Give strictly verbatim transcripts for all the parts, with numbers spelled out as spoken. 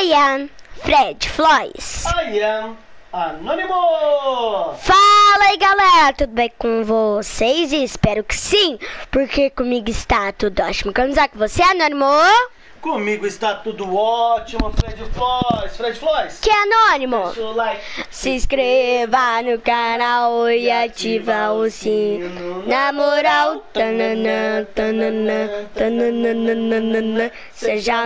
I am Fred Floys. I am Anônimo. Fala aí, galera, tudo bem com vocês? Espero que sim, porque comigo está tudo ótimo. Vamos lá com você, Anônimo? Comigo está tudo ótimo, Fred Floys. Fred Floys. Que é Anônimo? Deixa o like. Se inscreva no canal e ativa o sino. Na moral, tananã, tananã, tananã, seja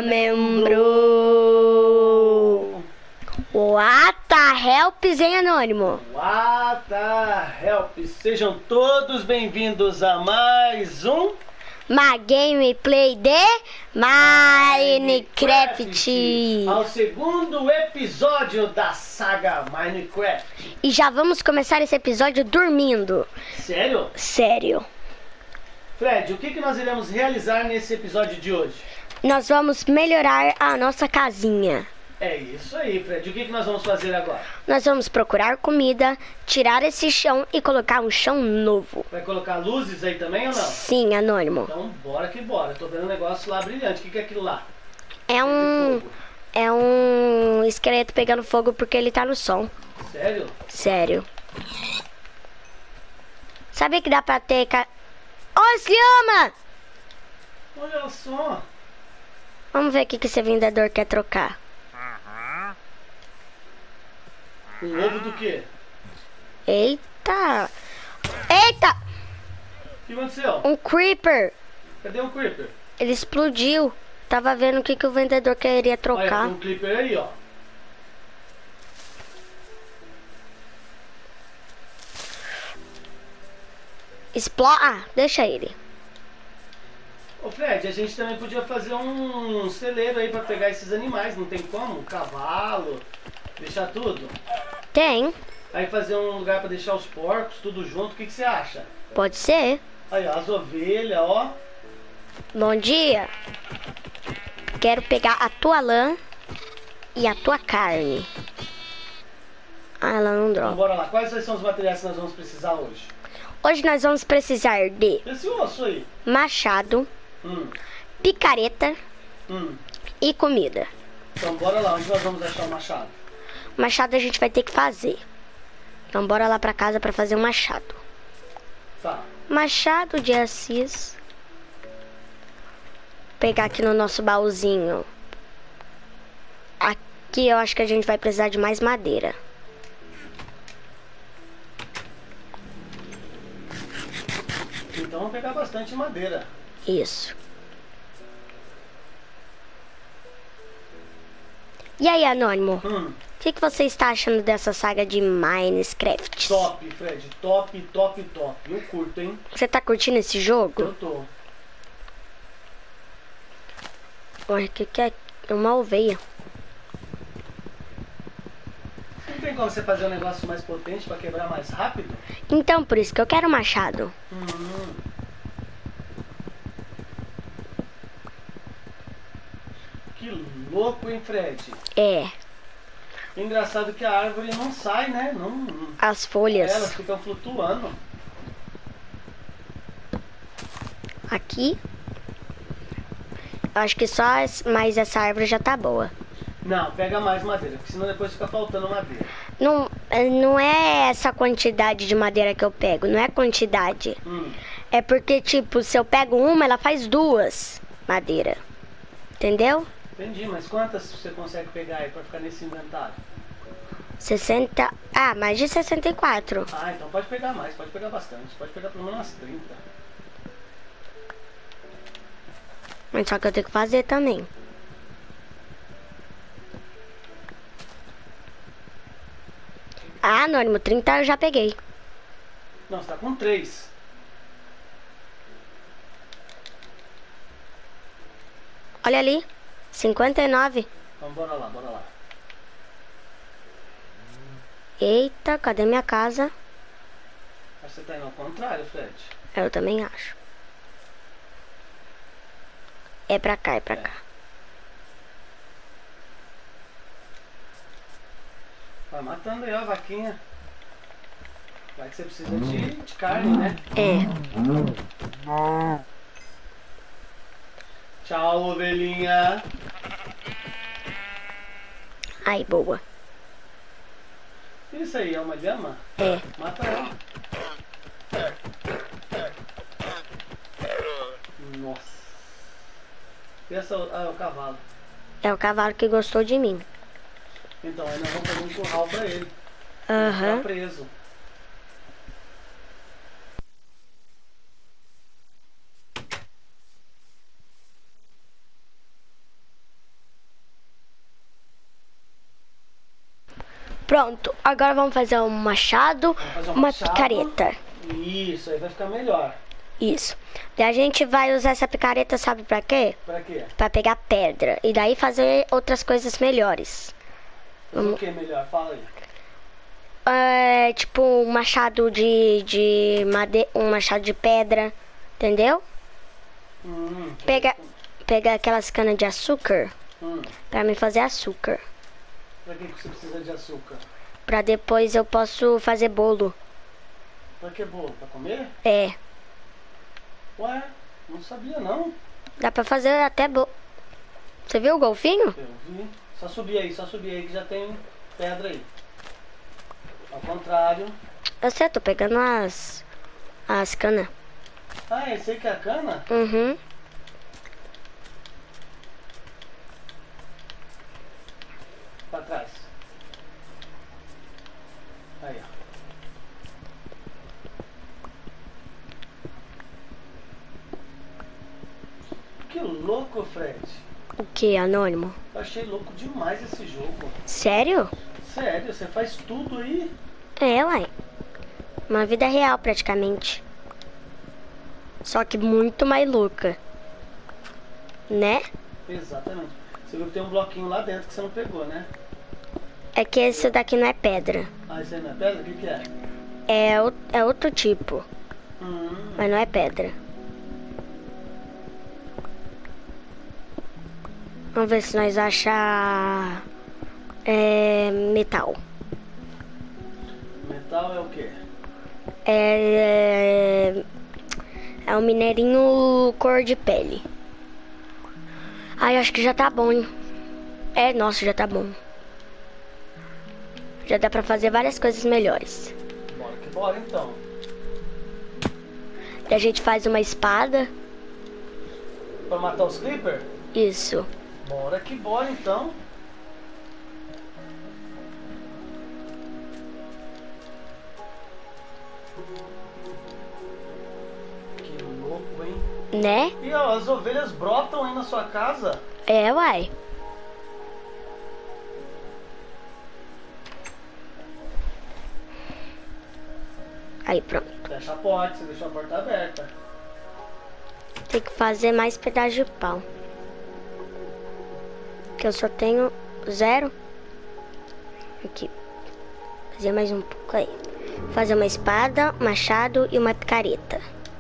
membro. What helps, hein, Anônimo? What help. Sejam todos bem-vindos a mais um Uma gameplay de Minecraft. Ao segundo episódio da saga Minecraft. E já vamos começar esse episódio dormindo. Sério? Sério. Fred, o que, que nós iremos realizar nesse episódio de hoje? Nós vamos melhorar a nossa casinha. É isso aí, Fred. O que, que nós vamos fazer agora? Nós vamos procurar comida, tirar esse chão e colocar um chão novo. Vai colocar luzes aí também ou não? Sim, Anônimo. Então bora que bora. Tô vendo um negócio lá brilhante. O que, que é aquilo lá? É um... É um esqueleto pegando fogo porque ele tá no som. Sério? Sério. Sabia que dá pra ter... Ca... Ó, Sliama! Olha só. Vamos ver o que que esse vendedor quer trocar. Um ovo do quê? Eita! Eita! O que aconteceu? Um creeper! Cadê o creeper? Ele explodiu. Tava vendo o que que o vendedor queria Olha, trocar. tem um creeper aí, ó. Explode. Ah, deixa ele. Ô Fred, a gente também podia fazer um celeiro aí pra pegar esses animais, não tem como? Um cavalo, deixar tudo. Tem. Aí fazer um lugar pra deixar os porcos, tudo junto, o que, que você acha? Pode ser. Aí, ó, as ovelhas, ó. Bom dia. Quero pegar a tua lã e a tua carne. Ah, ela não Então droga. bora lá, quais são os materiais que nós vamos precisar hoje? Hoje nós vamos precisar de Esse osso aí. machado, Hum, picareta hum. e comida. Então bora lá, onde nós vamos achar o machado? O machado a gente vai ter que fazer. Então bora lá pra casa pra fazer um machado. Tá. Machado de Assis. Vou pegar aqui no nosso baúzinho. Aqui eu acho que a gente vai precisar de mais madeira. Então vamos pegar bastante madeira. Isso. E aí, Anônimo? Hum, O que, que você está achando dessa saga de Minecraft? top, Fred. Top, top, top. Eu curto, hein? Você tá curtindo esse jogo? Eu tô. Olha, que que é uma ovelha. Não tem como você fazer um negócio mais potente pra quebrar mais rápido? Então, por isso que eu quero machado. Hum. Que louco, hein, Fred? É, Engraçado que a árvore não sai, né? Não, as folhas. elas ficam flutuando. Aqui. Eu acho que só es- mais essa árvore já tá boa. Não, pega mais madeira, porque senão depois fica faltando madeira. Não, é- não é essa quantidade de madeira que eu pego, não é quantidade. Hum. É porque, tipo, se eu pego uma, ela faz duas madeira. Entendeu? Entendi, mas quantas você consegue pegar aí pra ficar nesse inventário? sessenta. Ah, mais de sessenta e quatro. Ah, então pode pegar mais, pode pegar bastante. Pode pegar pelo menos umas trinta. Mas só que eu tenho que fazer também. Ah, Anônimo, trinta eu já peguei. Não, você tá com três. Olha ali. cinquenta e nove. Então bora lá, bora lá. Eita, cadê minha casa? Acho que você tá indo ao contrário, Fred. Eu também acho. É pra cá, é pra cá. Vai matando aí, ó, a vaquinha. Vai que você precisa de, de carne, né? É. Tchau, ovelhinha. Aí, boa. Isso aí, é uma lhama? É. Mata ela. Nossa. E essa ah, é o cavalo. É o cavalo que gostou de mim. Então, aí nós vamos fazer um curral pra ele. Aham. Ele tá preso. Pronto, agora vamos fazer um machado, Vamos fazer um uma machado. picareta. Isso, aí vai ficar melhor. Isso. Daí a gente vai usar essa picareta, sabe pra quê? Pra quê? Pra pegar pedra. E daí fazer outras coisas melhores. Mas o que melhor? Fala aí. É, tipo um machado de, de madeira, um machado de pedra, entendeu? Hum, Pega, pega aquelas canas de açúcar hum. pra me fazer açúcar. Pra que que você precisa de açúcar? Pra depois eu posso fazer bolo. Pra que bolo? Pra comer? É, Ué, não sabia não. dá pra fazer até bolo. Você viu o golfinho? Eu vi. Só subir aí, só subir aí que já tem pedra aí. Ao contrário. Eu sei, tô pegando as, as canas. Ah, esse aí que é a cana? Uhum. Pra trás. Aí, ó. Que louco, Fred. O que, anônimo? Eu achei louco demais esse jogo. Sério? Sério, você faz tudo aí? É, uai. Uma vida real, praticamente. Só que muito mais louca. Né? Exatamente. Você viu que tem um bloquinho lá dentro que você não pegou, né? É que esse daqui não é pedra. Ah, isso aí não é pedra? O que que é? É, o- é outro tipo, Hum, mas não é pedra. Vamos ver se nós achar é, metal. metal é o quê? É, é um mineirinho cor de pele. Ai, acho que já tá bom, hein? É, nossa, já tá bom. Já dá pra fazer várias coisas melhores. Bora que bora então. E a gente faz uma espada. Pra matar os creeper? Isso. Bora que bora então. Que louco, hein? Né? E ó, as ovelhas brotam aí na sua casa. É, uai. Aí, pronto. Fecha a porta, você deixou a porta aberta. Tem que fazer mais pedaço de pau. Que eu só tenho zero. Aqui. Fazer mais um pouco aí. Fazer uma espada, um machado e uma picareta.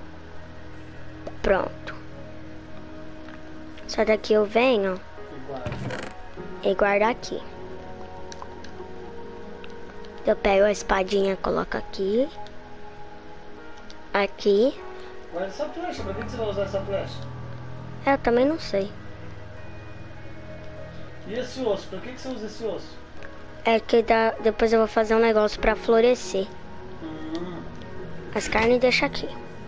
Pronto. Só daqui eu venho E guarda. e guardo aqui. Eu pego a espadinha, coloco aqui. Aqui. Guarda essa flecha, pra que que você vai usar essa flecha? Eu também não sei. E esse osso, pra que que você usa esse osso? É que dá, depois eu vou fazer um negócio pra florescer. Hum. As carnes deixa aqui.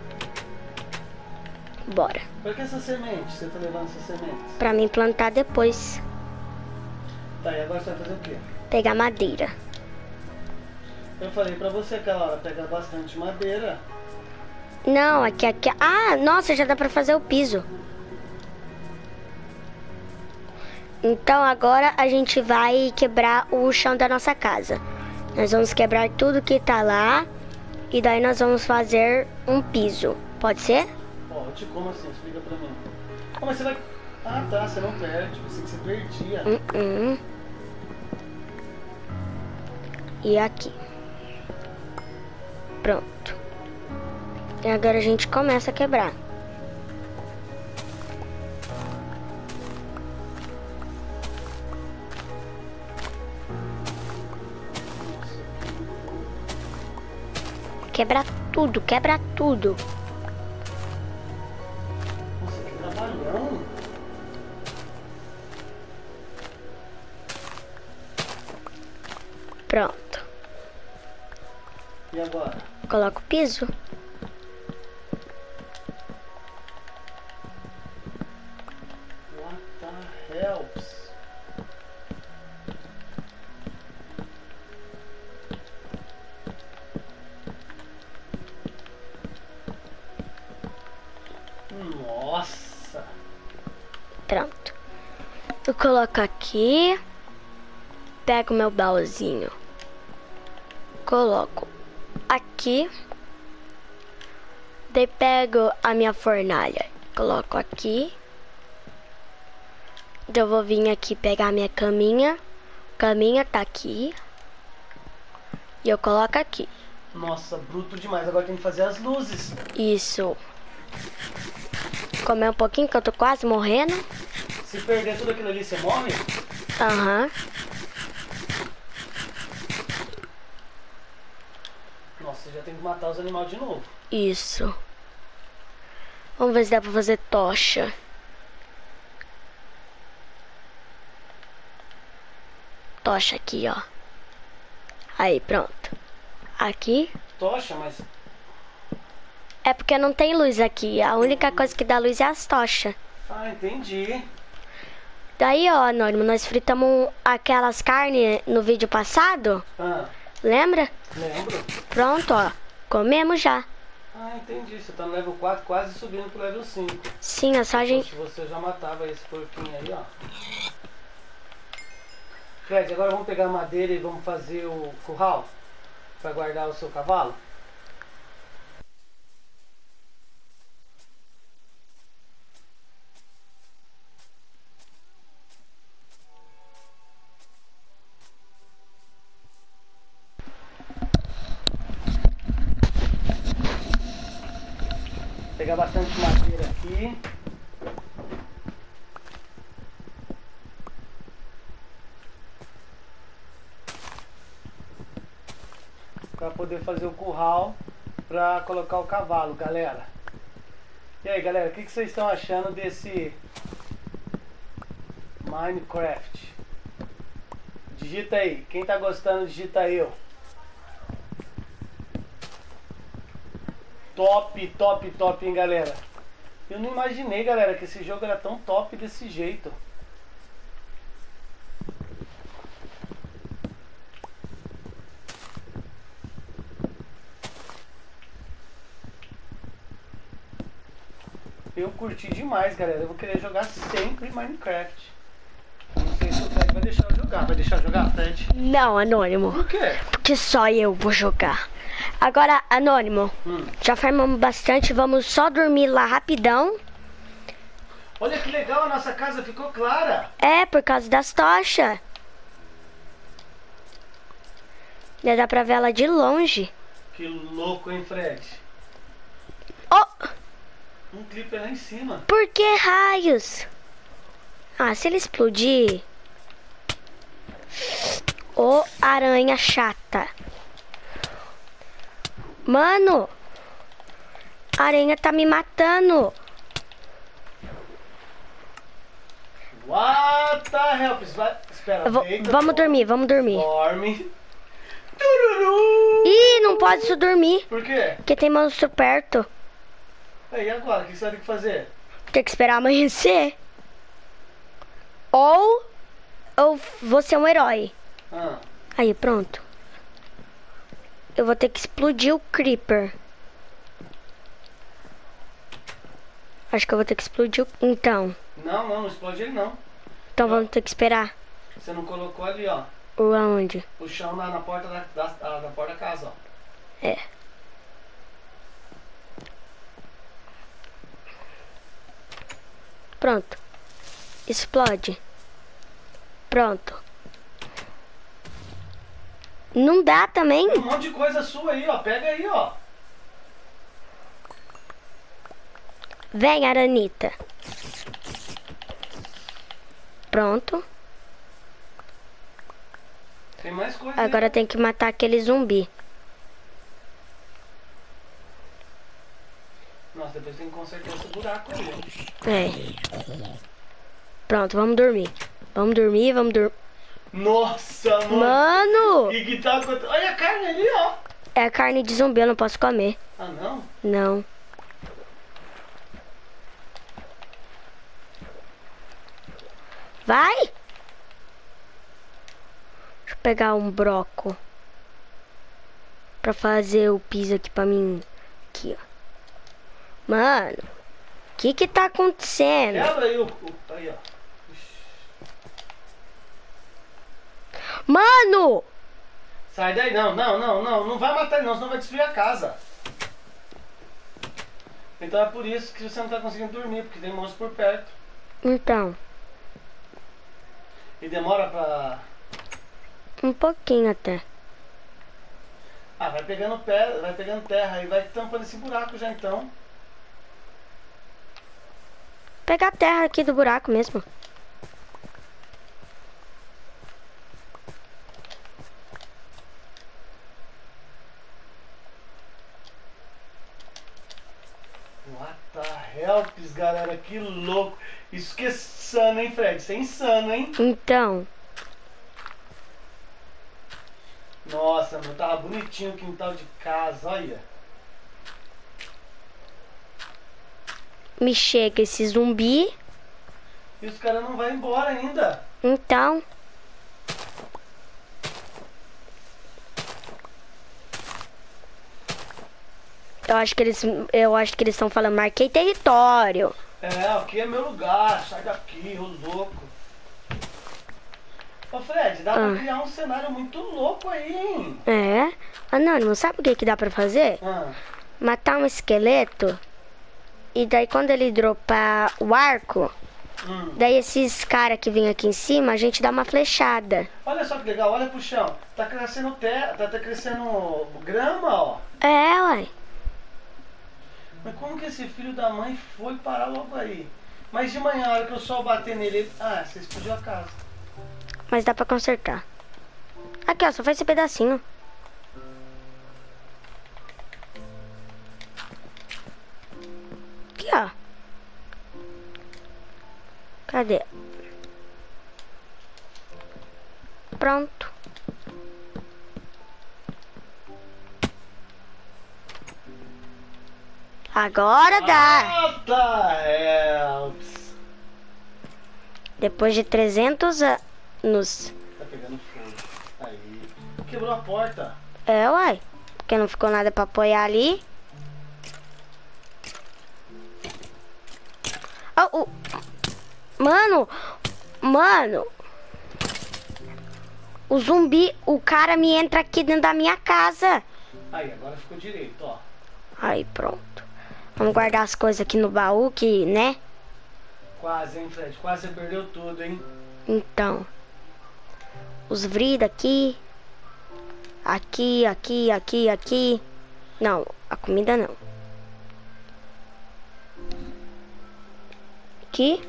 Bora. Pra que essa semente? Você tá levando essas sementes? Pra mim plantar depois. Tá, e agora você vai fazer o quê? Pegar madeira. Eu falei pra você aquela hora, pegar bastante madeira. Não, aqui, aqui. Ah, nossa, já dá pra fazer o piso. Então agora a gente vai quebrar o chão da nossa casa. Nós vamos quebrar tudo que tá lá. E daí nós vamos fazer um piso. Pode ser? Pode, como assim? Explica pra mim. Ah, mas você vai... Ah, tá, você não perde. Pensei que você perdia. Uh -uh. E aqui. Pronto. E agora a gente começa a quebrar. Quebra tudo, quebra tudo. Nossa, que trabalhão. Pronto. E agora? Coloca o piso. What the helps? Nossa! Pronto. Eu coloco aqui. Pego meu baúzinho. Coloco aqui. Daí pego a minha fornalha. Coloco aqui. Daí eu vou vir aqui pegar a minha caminha. Caminha tá aqui. E eu coloco aqui. Nossa, bruto demais. Agora tem que fazer as luzes. Isso. Comer um pouquinho que eu tô quase morrendo. Se perder tudo aquilo ali, você morre? Aham. Nossa, já tem que matar os animais de novo. Isso. Vamos ver se dá pra fazer tocha. Tocha aqui, ó. Aí, pronto. Aqui. Tocha, mas... É porque não tem luz aqui. A única coisa que dá luz é as tochas. Ah, entendi. Daí, ó, Anônimo, nós fritamos aquelas carnes no vídeo passado. Ah, Lembra? lembro. Pronto, ó. Comemos já. Ah, entendi. Você tá no level quatro, quase subindo pro level cinco. Sim, é só a gente... Se você já matava esse porquinho aí, ó. Fred, agora vamos pegar a madeira e vamos fazer o curral para guardar o seu cavalo? Pegar bastante madeira aqui. Para poder fazer o curral para colocar o cavalo, galera. E aí, galera, o que, que vocês estão achando desse Minecraft? Digita aí, quem tá gostando, digita aí, ó. Top, top, top, hein, galera. Eu não imaginei, galera, que esse jogo era tão top desse jeito. Eu curti demais, galera. Eu vou querer jogar sempre Minecraft. Não sei se o Fred vai deixar eu jogar. Vai deixar eu jogar, Fred? Não, Anônimo. Por quê? Porque só eu vou jogar. Agora, Anônimo, Hum. já farmamos bastante. Vamos só dormir lá rapidão. Olha que legal, a nossa casa ficou clara. É, por causa das tochas. Já dá pra ver ela de longe. Que louco, hein, Fred? Oh! Um clipe lá em cima. Por que raios? Ah, se ele explodir... Ô, aranha chata. Mano! A aranha tá me matando. What the help? Vai... Espera, Eu vou- deita, vamos dorme, dormir, vamos dormir. Dorme. Tururu! Ih, não pode só dormir. Por quê? Porque tem monstro perto. E agora? O que você vai ter que fazer? Tem que esperar amanhecer. Ou... Ou você é um herói. Ah, Aí, pronto. Eu vou ter que explodir o Creeper. Acho que eu vou ter que explodir o... Então. não, não, não explode ele não. Então vamos ter que esperar. Você não colocou ali, ó. Ou aonde? O chão na, na porta da, da, da, da porta da casa, ó. É. Pronto. Explode. Pronto. Não dá também? Tem um monte de coisa sua aí, ó. Pega aí, ó. Vem, Aranita. Pronto. Tem mais coisa Agora aí. tem que matar aquele zumbi. Nossa, depois tem que consertar esse buraco aí. É. Pronto, vamos dormir. Vamos dormir, vamos dormir. Nossa, mano. Mano! E que tá acontecendo? Olha a carne ali, ó. É carne de zumbi, eu não posso comer. Ah, não? Não. Vai! Deixa eu pegar um broco. Pra fazer o piso aqui pra mim. Aqui, ó. Mano, o que que tá acontecendo? Quebra aí o... o- Aí, ó. Mano! Sai daí, não, não, não, não. Não vai matar ele não, senão vai destruir a casa. Então é por isso que você não tá conseguindo dormir, porque tem monstro por perto. Então, E demora pra... um pouquinho até. Ah, vai pegando pedra, vai pegando terra e vai tampando esse buraco já então. Pegar a terra aqui do buraco mesmo. What the helps, galera, que louco. Isso que é insano, hein, Fred? Isso é insano, hein? Então, Nossa, meu, tava bonitinho o quintal de casa, olha. me chega esse zumbi. E os caras não vão embora ainda. Então, eu acho que eles, eu acho que eles estão falando, marquei território. É, aqui é meu lugar, sai daqui, ô louco. Ô Fred, dá pra Ah. criar um cenário muito louco aí, hein? É. Anônimo, sabe o que que dá pra fazer? Ah, Matar um esqueleto. E daí quando ele dropar o arco, hum. daí esses caras que vêm aqui em cima, a gente dá uma flechada. Olha só que legal, olha pro chão. Tá crescendo terra, tá, tá crescendo grama, ó. É, uai. Mas como que esse filho da mãe foi parar logo aí? Mas de manhã, a hora que o sol bater nele, ele... Ah, você explodiu a casa. Mas dá pra consertar. Aqui, ó, só faz esse pedacinho. Aqui, ó. Cadê? Pronto. Agora dá. What the helps? Depois de trezentos anos. Tá pegando fogo. Aí. Quebrou a porta. É, uai. Porque não ficou nada pra apoiar ali. Oh, oh. Mano, mano. O zumbi, o cara me entra aqui dentro da minha casa. Aí, agora ficou direito, ó. Aí, pronto. Vamos guardar as coisas aqui no baú, que, né? Quase, hein, Fred? Quase você perdeu tudo, hein? Então. Os vridos aqui. Aqui, aqui, aqui, aqui. Não, a comida não. Aqui.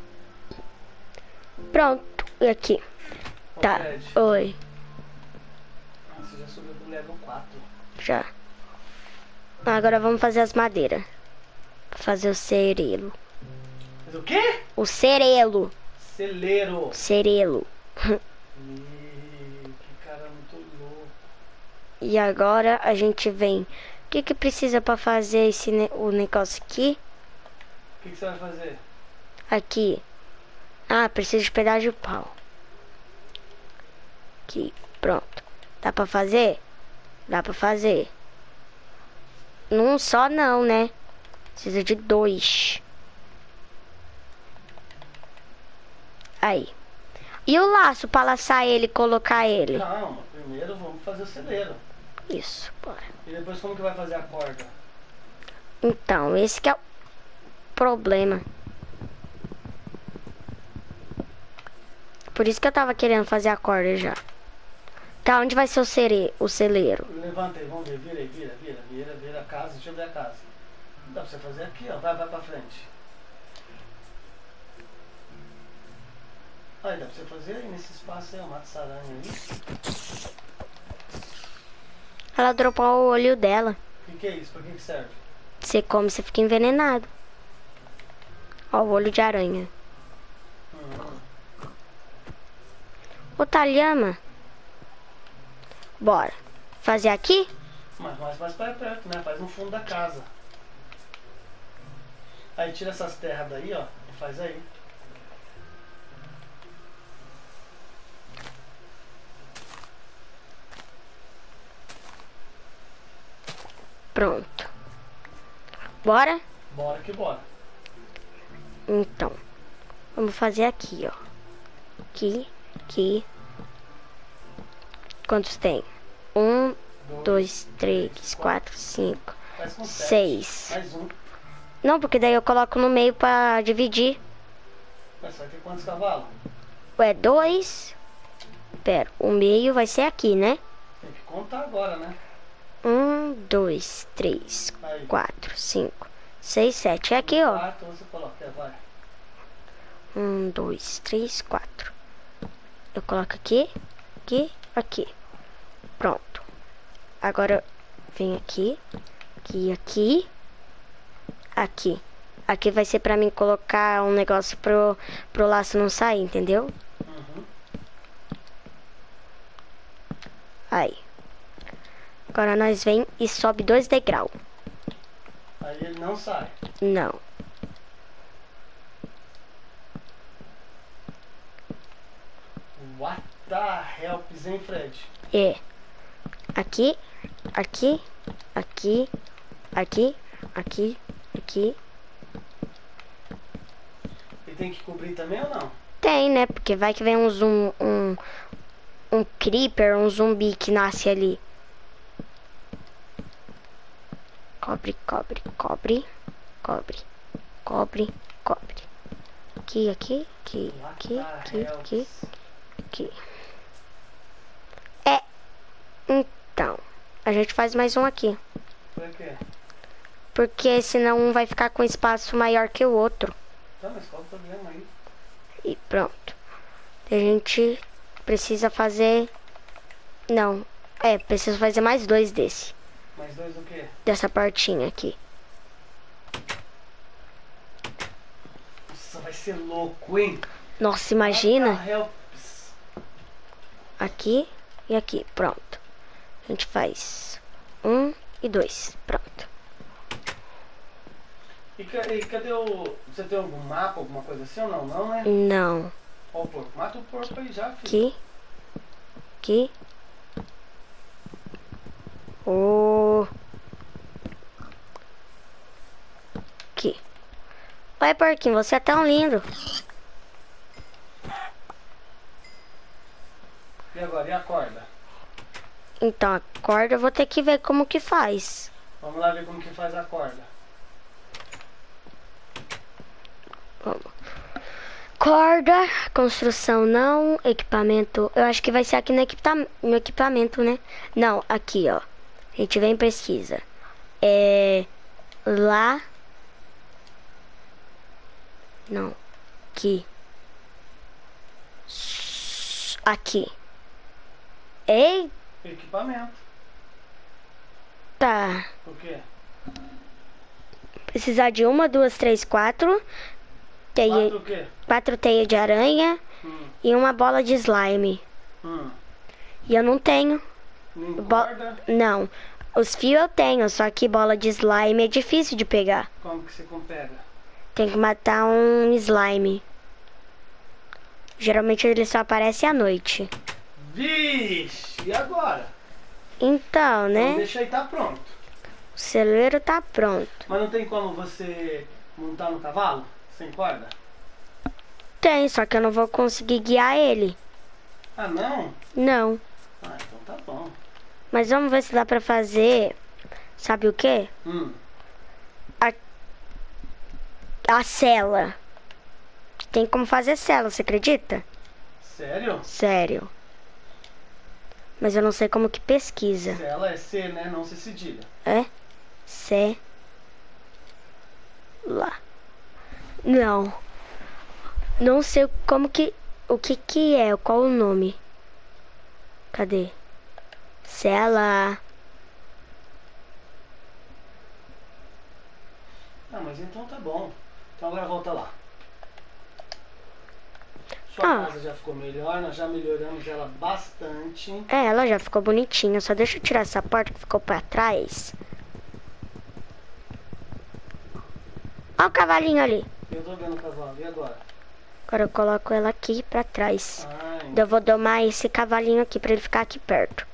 Pronto, e aqui. Ô, Tá, Fred, oi, você já subiu do level quatro. já. Agora vamos fazer as madeiras. Pra fazer o cerelo. Mas o quê? O cerelo. Celeiro. Cerelo. Ih, que cara muito louco. E agora a gente vem. O que que precisa pra fazer esse ne- o negócio aqui? O que, que você vai fazer? Aqui. Ah, precisa de pedaço de pau. Aqui, pronto. Dá pra fazer? Dá pra fazer. Num só não, né? Precisa de dois. Aí. E o laço pra laçar ele e colocar ele? Calma, primeiro vamos fazer o celeiro. Isso, bora. E depois como que vai fazer a corda? Então, esse que é o problema. Por isso que eu tava querendo fazer a corda já. Tá, onde vai ser o, cere... o celeiro? Levanta aí, vamos ver. Vira aí, vira, vira, vira, vira a casa. Deixa eu ver a casa. Dá pra você fazer aqui, ó. Vai, vai pra frente. Aí, dá pra você fazer aí nesse espaço aí, ó. Mata essa aranha aí. Ela dropou o olho dela. O que, que é isso? Pra que, que serve? Você come, você fica envenenado. Ó, o olho de aranha. Hum. Ô, Thalhama. Bora. Fazer aqui? Mas mais, mais para perto, né? Faz no fundo da casa. Aí tira essas terras daí, ó. E faz aí. Pronto. Bora? Bora que bora. Então. Vamos fazer aqui, ó. Aqui, aqui. Quantos tem? Um, dois, dois três, três, quatro, cinco, seis. Mais um. Não, porque daí eu coloco no meio pra dividir. Mas vai ter quantos cavalos? Ué, dois. Pera, o meio vai ser aqui, né? Tem que contar agora, né? Um, dois, três, Aí. quatro, cinco, seis, sete. É aqui, ó. Quatro, você coloca, vai. Um, dois, três, quatro. Eu coloco aqui, aqui, aqui. Pronto. Agora vem aqui, aqui, aqui, aqui. Aqui vai ser pra mim colocar um negócio pro, pro laço não sair, entendeu? Uhum. Aí. Agora nós vem e sobe dois degraus. Aí ele não sai. Não. What the helps, hein, Fred? É. Aqui, aqui, aqui, aqui, aqui, aqui. E tem que cobrir também ou não? Tem, né? Porque vai que vem um zoom, um, um creeper, um zumbi que nasce ali. Cobre, cobre, cobre, cobre, cobre, cobre. Aqui, aqui, aqui, aqui, aqui, aqui, aqui. É. Então, a gente faz mais um aqui. Por quê? Porque senão um vai ficar com espaço maior que o outro. Tá, mas qual o problema aí? E pronto. A gente precisa fazer... Não. É, preciso fazer mais dois desse. Mais dois do quê? Dessa partinha aqui. Nossa, vai ser louco, hein? Nossa, imagina. What the helps? Aqui e aqui. Pronto. A gente faz um e dois. Pronto. E, ca- e cadê o... Você tem algum mapa, alguma coisa assim ou não? Não, né? Não. Ó o porco. Mata o porco aí já, filho. Aqui. Aqui. Oh. Aqui. Oi, porquinho, você é tão lindo. E agora, e a corda? Então, a corda eu vou ter que ver como que faz. Vamos lá ver como que faz a corda. Vamos. Corda, construção não, equipamento, eu acho que vai ser aqui no, equipa no equipamento, né? Não, aqui, ó. A gente vem em pesquisa. É... Lá... Não. Aqui. Aqui. Eita! Equipamento. Por quê? Precisar de uma, duas, três, quatro. Teia, Quatro o quê? quatro teias de aranha Hum. e uma bola de slime. Hum. E eu não tenho. Nem Bo corda? não. Os fios eu tenho, só que bola de slime é difícil de pegar. Como que você pega? Tem que matar um slime. Geralmente ele só aparece à noite. Vixe! E agora? Então, né? Então deixa aí, tá pronto. O celeiro tá pronto. Mas não tem como você montar no cavalo? Sem corda? Tem, só que eu não vou conseguir guiar ele. Ah, não? Não. Ah, então tá bom. Mas vamos ver se dá pra fazer... Sabe o quê? Hum. A, a cela. Tem como fazer cela, você acredita? Sério? Sério. Mas eu não sei como que pesquisa. Ela é C, né? Não C cedilha. É? C. Lá. Não. Não sei como que... O que que é? Qual o nome? Cadê? Cela. Ah, mas então tá bom. Então agora volta lá. Sua Ah. casa já ficou melhor, nós já melhoramos ela bastante. É, ela já ficou bonitinha. Só deixa eu tirar essa porta que ficou pra trás. Olha o cavalinho ali. Eu tô vendo o cavalo, e agora? Agora eu coloco ela aqui pra trás. Ah, Daí eu vou domar esse cavalinho aqui pra ele ficar aqui perto.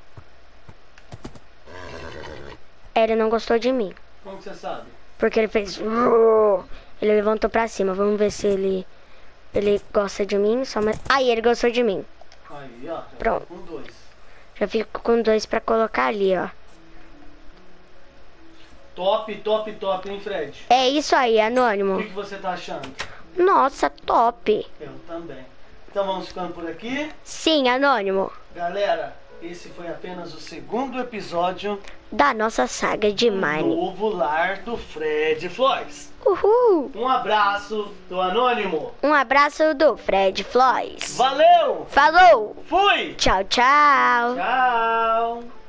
Ele não gostou de mim. como que você sabe? Porque ele fez... Ele levantou pra cima. Vamos ver se ele... Ele gosta de mim. Só mais... Aí, ele gostou de mim. Aí, ó, já Pronto. tô com dois. Já fico com dois pra colocar ali, ó. Top, top, top, hein, Fred? É isso aí, O Anônimo. que, que você tá achando? Nossa, top. Eu também. Então vamos ficando por aqui. Sim, Anônimo. Galera, esse foi apenas o segundo episódio Da nossa saga de do Mine. novo lar do Fred Floys. Uhul. Um abraço do Anônimo. Um abraço do Fred Floys. Valeu! Falou. Fui! Tchau, tchau. Tchau!